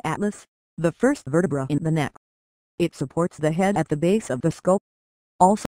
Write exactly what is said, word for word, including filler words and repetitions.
atlas, the first vertebra in the neck. It supports the head at the base of the skull. Also